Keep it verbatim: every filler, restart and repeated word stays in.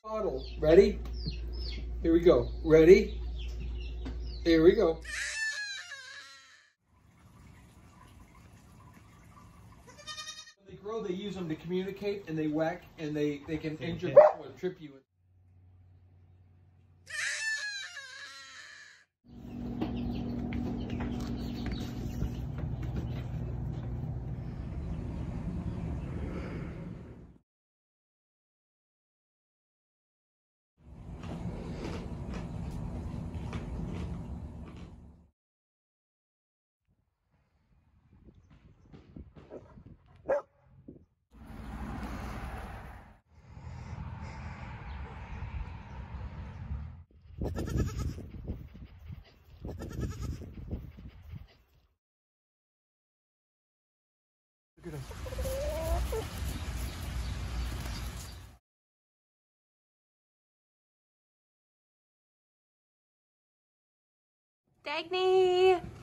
Bottle. Ready? Here we go. Ready? Here we go. When they grow, they use them to communicate, and they whack, and they, they can injure people or trip you. Look at him. Dagny!